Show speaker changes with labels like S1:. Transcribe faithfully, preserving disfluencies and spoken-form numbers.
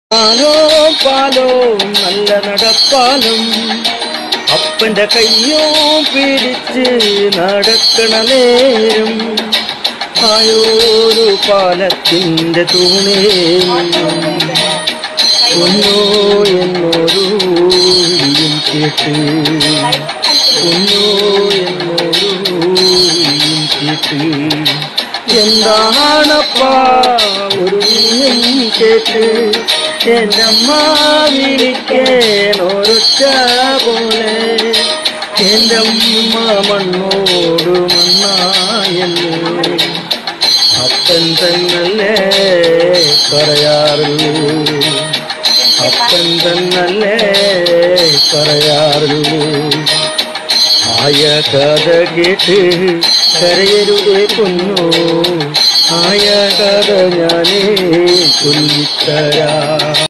S1: പാലോ പാലോ നല്ല നടപ്പാലും അപ്പന്റെ കയ്യോ പിടിച്ച് നടക്കണ നേരം ആയോരു പാലത്തിന്റെ തൂണേ ഒന്നോ എന്നോരു കേട്ട് ഒന്നോ എന്നോരു കേട്ട് എന്താണപ്പാ ഒരു കേട്ട് എന്റെ അമ്മ വിളിക്കേനൊരൊച്ച പോലെ എന്റെ അമ്മ മണ്ണോട് മണ്ണായെന്ന് അപ്പൻ തന്നല്ലേ പറയാറുള്ളൂ അപ്പൻ തന്നല്ലേ പറയാറുള്ളൂ ആയ കഥ കേട്ട് കരയരുതേ പൊന്നോ ആയ കഥ ഞാനേ ചൊല്ലിത്തരാ.